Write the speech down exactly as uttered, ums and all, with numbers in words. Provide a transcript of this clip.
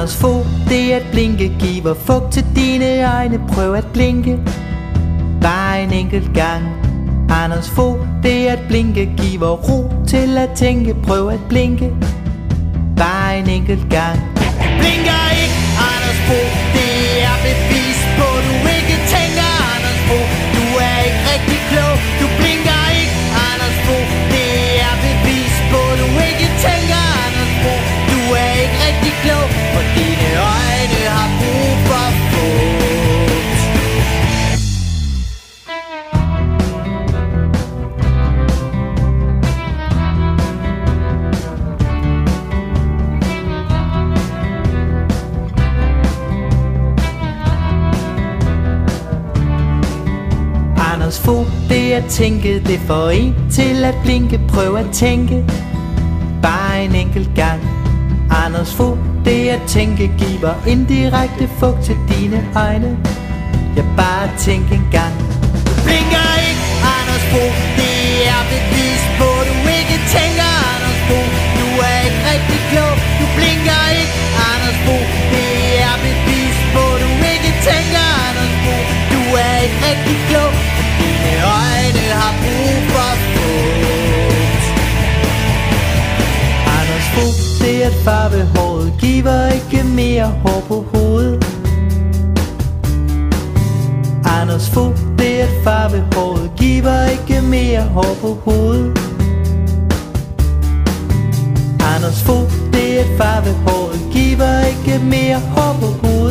Anders Fogh, det er at blinke, giver fugt til dine øjne. Prøv at blinke, bare en enkelt gang. Anders Fogh, det er at blinke, giver ro til at tænke. Prøv at blinke, bare en enkelt gang. Blinker ikke, Anders Fogh, det er bevis på, du ikke tænker. Anders Fogh, du er ikke rigtig klog. Du blinker ikke, Anders Fogh, det er bevis på, du ikke tænker. Anders Fogh, du er ikke rigtig klog, og dine øjne har brug for fugt. Anders Fogh, det at tænke, det får en til at blinke. Prøv at tænke, bare en enkelt gang. Anders Fogh, det at tænke, giver indirekte fugt til dine øjne. Ja, bare tænk en gang. Du blinker ikke, Anders Fogh, det er bevis på, du ikke tænker. Anders Fogh, du er ikke rigtig klog. Du blinker ikke, Anders Fogh, det er bevis på, du ikke tænker. Anders Fogh, du er ikke rigtig klog. Dine øjne har brug for fugt. Anders Fogh, det at farve håret, giver ikke mere hår på hovedet. Anders Fogh, det at farve håret, giver ikke mere hår på hovedet. Anders Fogh, det at farve håret, giver ikke mere hår på hovedet.